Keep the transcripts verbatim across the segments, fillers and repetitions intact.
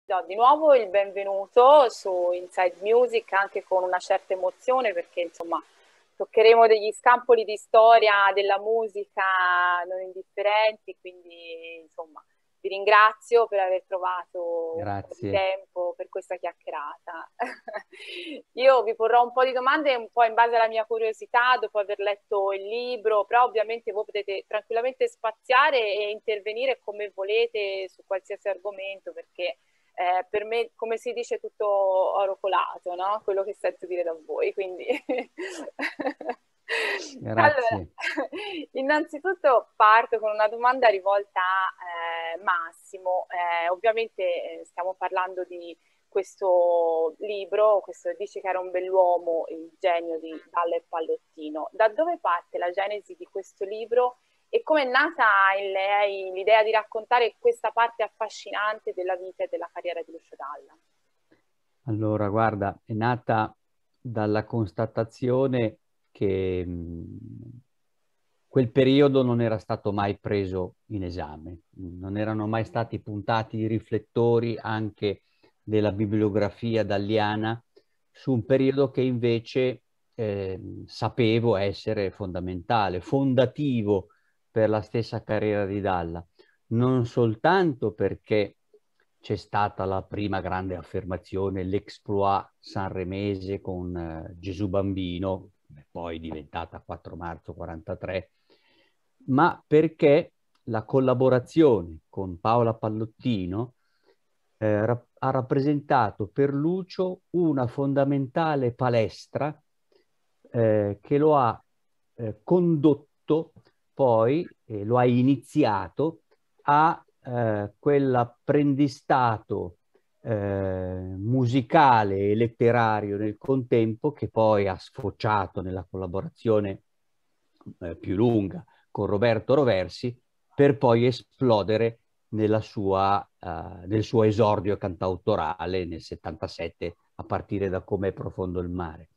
do di nuovo il benvenuto su Inside Music, anche con una certa emozione, perché insomma toccheremo degli scampoli di storia della musica non indifferenti, quindi insomma vi ringrazio per aver trovato un po' di Grazie. tempo per questa chiacchierata. Io vi porrò un po' di domande un po' in base alla mia curiosità dopo aver letto il libro, però ovviamente voi potete tranquillamente spaziare e intervenire come volete su qualsiasi argomento, perché eh, per me, come si dice, tutto oro colato, no? Quello che sento dire da voi, quindi... Allora, Grazie. innanzitutto parto con una domanda rivolta a eh, Massimo. Eh, ovviamente eh, stiamo parlando di questo libro, questo Dice che era un bell'uomo, il genio di Dalla e Pallottino. Da dove parte la genesi di questo libro e come è nata in lei l'idea di raccontare questa parte affascinante della vita e della carriera di Lucio Dalla? Allora, guarda, è nata dalla constatazione che mh, quel periodo non era stato mai preso in esame, non erano mai stati puntati i riflettori anche della bibliografia dalliana su un periodo che invece eh, sapevo essere fondamentale, fondativo per la stessa carriera di Dalla, non soltanto perché c'è stata la prima grande affermazione, l'exploit sanremese con eh, Gesù Bambino, poi diventata quattro marzo quarantatré, ma perché la collaborazione con Paola Pallottino eh, ra- ha rappresentato per Lucio una fondamentale palestra eh, che lo ha eh, condotto poi, eh, lo ha iniziato a eh, quell'apprendistato eh, musicale e letterario nel contempo che poi ha sfociato nella collaborazione eh, più lunga con Roberto Roversi per poi esplodere nella sua, uh, nel suo esordio cantautorale nel settantasette a partire da Com'è profondo il mare.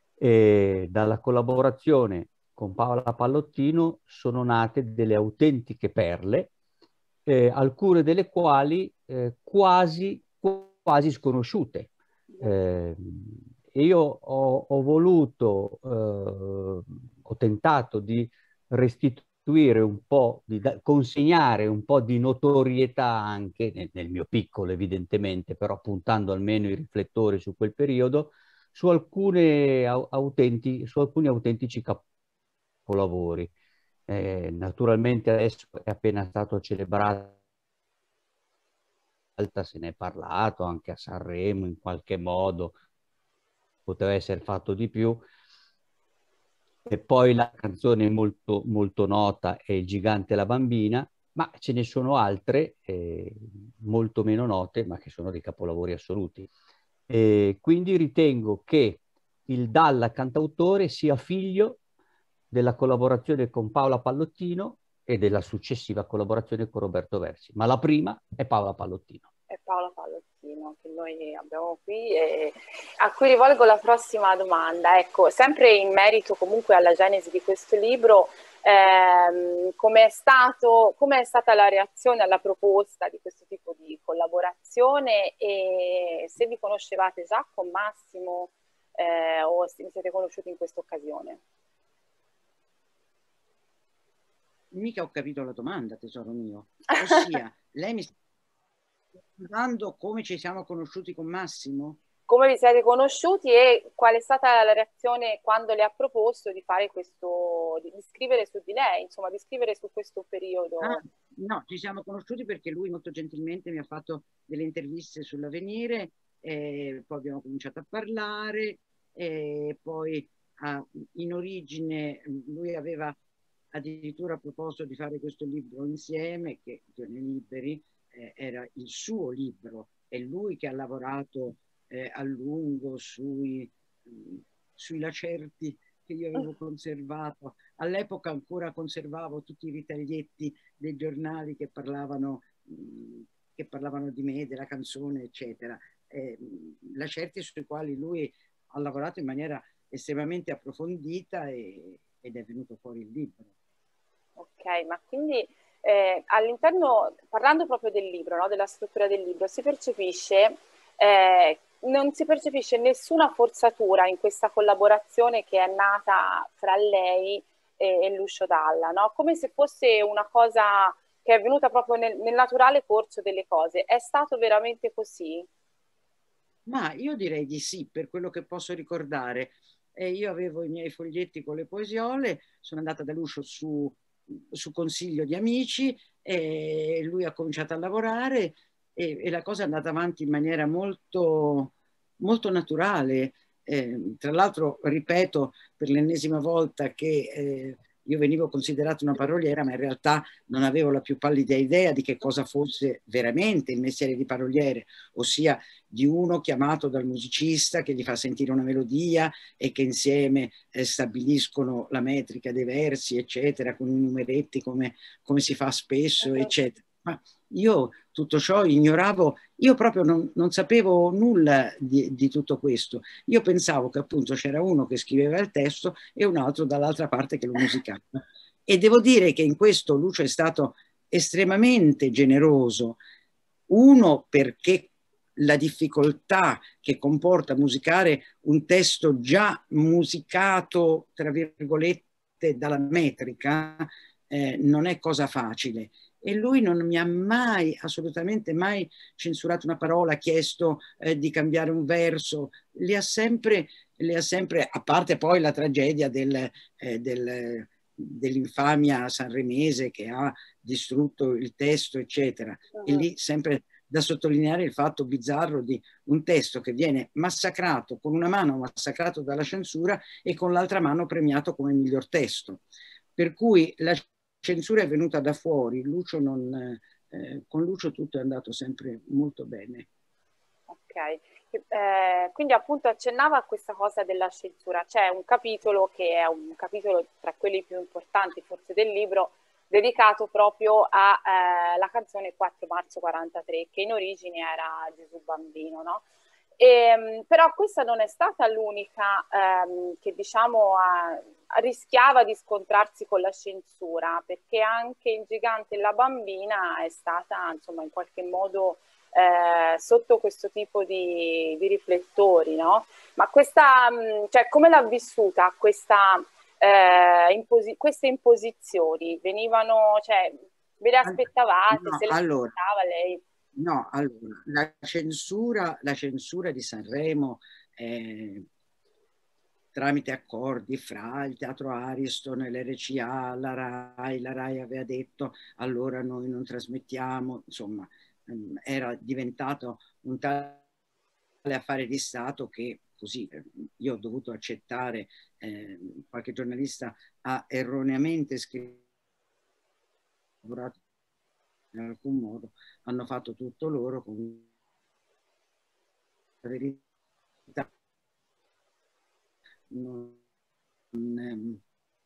E dalla collaborazione con Paola Pallottino sono nate delle autentiche perle, eh, alcune delle quali eh, quasi, quasi sconosciute. Eh, e io ho, ho voluto, eh, ho tentato di restituire un po', di consegnare un po' di notorietà anche, nel, nel mio piccolo evidentemente, però puntando almeno i riflettori su quel periodo, su, alcune autenti, su alcuni autentici capolavori. Eh, naturalmente adesso è appena stato celebrato, se ne è parlato anche a Sanremo in qualche modo, poteva essere fatto di più. E poi la canzone molto, molto nota è Il gigante e la bambina, ma ce ne sono altre eh, molto meno note, ma che sono dei capolavori assoluti. E quindi ritengo che il Dalla cantautore sia figlio della collaborazione con Paola Pallottino e della successiva collaborazione con Roberto Versi, ma la prima è Paola Pallottino. È Paola Pallottino che noi abbiamo qui e a cui rivolgo la prossima domanda. Ecco, sempre in merito comunque alla genesi di questo libro, ehm, come è stato, come è stata la reazione alla proposta di questo tipo di collaborazione e se vi conoscevate già con Massimo eh, o se vi siete conosciuti in questa occasione? Mica ho capito la domanda, tesoro mio. Ossia, lei mi sta domandando come ci siamo conosciuti con Massimo? Come vi siete conosciuti e qual è stata la reazione quando le ha proposto di fare questo, di scrivere su di lei, insomma, di scrivere su questo Ah, periodo? no, ci siamo conosciuti perché lui molto gentilmente mi ha fatto delle interviste sull'Avvenire, e poi abbiamo cominciato a parlare, e poi ah, in origine lui aveva addirittura proposto di fare questo libro insieme, che Giorni Liberi eh, era il suo libro, è lui che ha lavorato eh, a lungo sui, mh, sui lacerti che io avevo conservato. All'epoca ancora conservavo tutti i ritaglietti dei giornali che parlavano, mh, che parlavano di me, della canzone, eccetera. Eh, lacerti sui quali lui ha lavorato in maniera estremamente approfondita e, ed è venuto fuori il libro. Ok, ma quindi eh, all'interno, parlando proprio del libro, no, della struttura del libro, si percepisce, eh, non si percepisce nessuna forzatura in questa collaborazione che è nata fra lei e, e Lucio Dalla, no? Come se fosse una cosa che è venuta proprio nel, nel naturale corso delle cose. È stato veramente così? Ma io direi di sì, per quello che posso ricordare. Eh, io avevo i miei foglietti con le poesiole, sono andata da Lucio su, su consiglio di amici, e lui ha cominciato a lavorare e, e la cosa è andata avanti in maniera molto, molto naturale. Eh, tra l'altro, ripeto per l'ennesima volta che eh, io venivo considerata una paroliera, ma in realtà non avevo la più pallida idea di che cosa fosse veramente il mestiere di paroliere, ossia di uno chiamato dal musicista che gli fa sentire una melodia e che insieme eh, stabiliscono la metrica dei versi, eccetera, con i numeretti come, come si fa spesso, eccetera. Ma io tutto ciò ignoravo, io proprio non, non sapevo nulla di, di tutto questo. Io pensavo che appunto c'era uno che scriveva il testo e un altro dall'altra parte che lo musicava. E devo dire che in questo Lucio è stato estremamente generoso. Uno, perché la difficoltà che comporta musicare un testo già musicato, tra virgolette, dalla metrica, eh, non è cosa facile. E lui non mi ha mai, assolutamente mai censurato una parola, chiesto eh, di cambiare un verso, le ha sempre, le ha sempre, a parte poi la tragedia del, eh, del, dell'infamia sanremese che ha distrutto il testo, eccetera. Uh-huh. E lì sempre da sottolineare il fatto bizzarro di un testo che viene massacrato, con una mano massacrato dalla censura e con l'altra mano premiato come miglior testo. Per cui la censura è venuta da fuori, Lucio non, eh, con Lucio tutto è andato sempre molto bene. Ok, eh, quindi appunto accennava a questa cosa della censura. C'è un capitolo che è un capitolo tra quelli più importanti forse del libro, dedicato proprio alla eh, canzone quattro marzo quarantatré, che in origine era Gesù Bambino, no? E, però questa non è stata l'unica ehm, che diciamo ha, rischiava di scontrarsi con la censura, perché anche Il Gigante e la Bambina è stata insomma in qualche modo eh, sotto questo tipo di, di riflettori, no? Ma questa, cioè, come l'ha vissuta questa Eh, imposi- queste imposizioni venivano, cioè, ve le aspettavate? No, se le allora, aspettava lei? No, allora, la censura, la censura di Sanremo eh, tramite accordi fra il Teatro Ariston e l'R C A, la RAI, la RAI aveva detto allora noi non trasmettiamo, insomma, ehm, era diventato un tale affare di Stato che così eh, io ho dovuto accettare, eh, qualche giornalista ha erroneamente scritto in alcun modo, hanno fatto tutto loro con la verità. Non, non,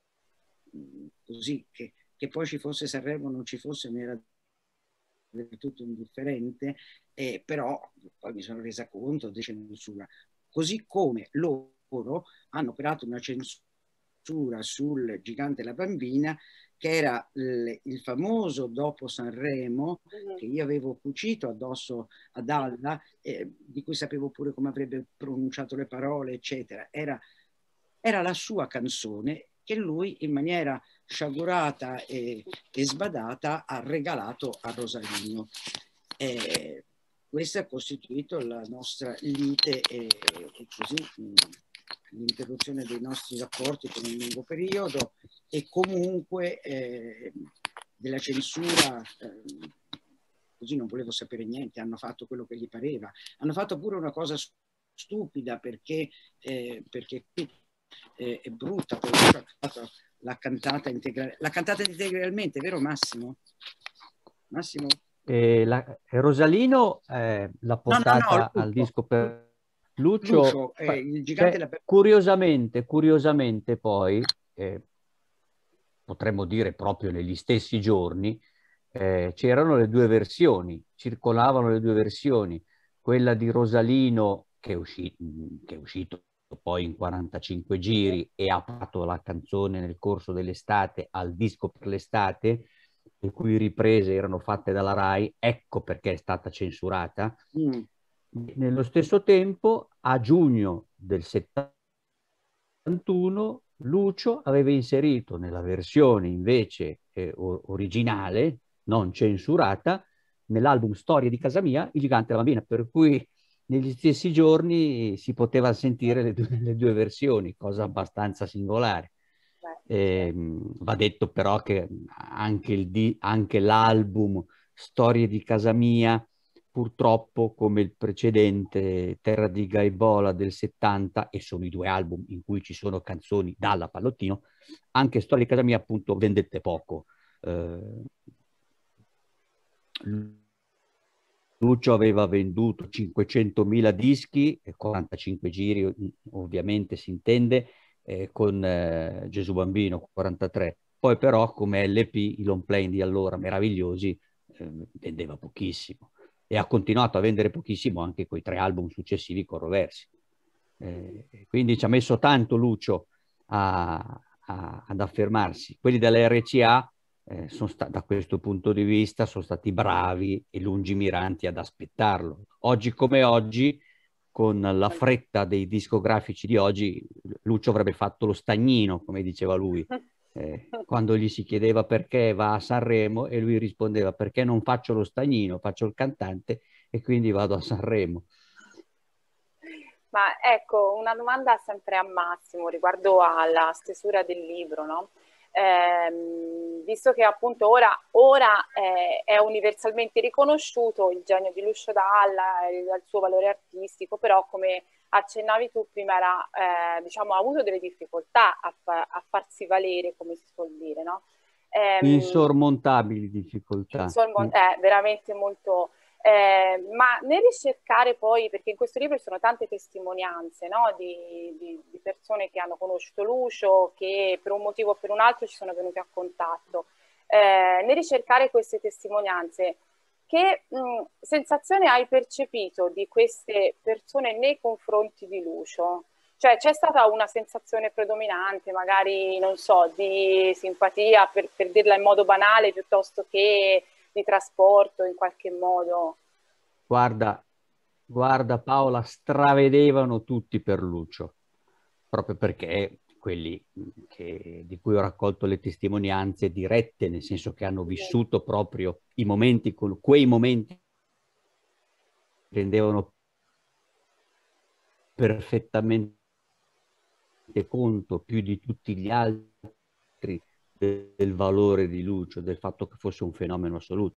così che, che poi ci fosse Sanremo o non ci fosse mi era del tutto indifferente, eh, però poi mi sono resa conto di censura, così come loro hanno operato una censura sul Gigante e la Bambina, che era il, il famoso dopo Sanremo, mm-hmm. che io avevo cucito addosso ad Dalla, eh, di cui sapevo pure come avrebbe pronunciato le parole, eccetera. Era, era la sua canzone che lui in maniera sciagurata e, e sbadata ha regalato a Rosalino. Eh, questo ha costituito la nostra lite e, e così mh, l'interruzione dei nostri rapporti per un lungo periodo e comunque eh, della censura, eh, così non volevo sapere niente, hanno fatto quello che gli pareva. Hanno fatto pure una cosa stupida perché, eh, perché eh, è brutta, perché l'ha cantata integralmente, l'ha cantata integralmente, vero Massimo? Massimo? E la, Rosalino eh, l'ha portata no, no, no, al disco per Lucio, Lucio eh, il gigante cioè, la... curiosamente, curiosamente poi, eh, potremmo dire proprio negli stessi giorni, eh, c'erano le due versioni, circolavano le due versioni, quella di Rosalino che è, usci- che è uscito poi in quarantacinque giri e ha fatto la canzone nel corso dell'estate al disco per l'estate, le cui riprese erano fatte dalla Rai, ecco perché è stata censurata. Mm. Nello stesso tempo, a giugno del settantuno, Lucio aveva inserito nella versione invece eh, originale, non censurata, nell'album Storie di casa mia, Il gigante e la bambina, per cui negli stessi giorni si poteva sentire le due, le due versioni, cosa abbastanza singolare. Eh, va detto però che anche, il, anche l'album Storie di casa mia, purtroppo, come il precedente Terra di Gaibola del settanta, e sono i due album in cui ci sono canzoni dalla Pallottino, anche Storia di casa mia appunto vendette poco. Eh, Lucio aveva venduto cinquecentomila dischi, quarantacinque giri ovviamente si intende, eh, con eh, Gesù Bambino quarantatré. Poi però come L P, i long play di allora meravigliosi, eh, vendeva pochissimo. E ha continuato a vendere pochissimo anche con i tre album successivi controversi. Eh, quindi ci ha messo tanto Lucio a, a, ad affermarsi. Quelli della R C A, eh, sono sta- da questo punto di vista, sono stati bravi e lungimiranti ad aspettarlo. Oggi come oggi, con la fretta dei discografici di oggi, Lucio avrebbe fatto lo stagnino, come diceva lui. Eh, quando gli si chiedeva perché va a Sanremo, e lui rispondeva: perché non faccio lo stagnino, faccio il cantante e quindi vado a Sanremo. Ma ecco, una domanda sempre a Massimo riguardo alla stesura del libro, no? Eh, visto che appunto ora, ora eh, è universalmente riconosciuto il genio di Lucio Dalla, il, il suo valore artistico, però come accennavi tu prima era, eh, diciamo, ha avuto delle difficoltà a, a farsi valere, come si suol dire, no? Eh, insormontabili difficoltà. Insormont- è veramente molto... Eh, ma nel ricercare poi, perché in questo libro ci sono tante testimonianze, no? di, di, di persone che hanno conosciuto Lucio, che per un motivo o per un altro ci sono venute a contatto, eh, nel ricercare queste testimonianze, che mh, sensazione hai percepito di queste persone nei confronti di Lucio? Cioè c'è stata una sensazione predominante, magari, non so, di simpatia, per, per dirla in modo banale, piuttosto che di trasporto in qualche modo? Guarda, guarda Paola, stravedevano tutti per Lucio, proprio perché quelli che, di cui ho raccolto le testimonianze dirette, nel senso che hanno vissuto proprio i momenti, con quei momenti rendevano perfettamente conto più di tutti gli altri del valore di Lucio, del fatto che fosse un fenomeno assoluto.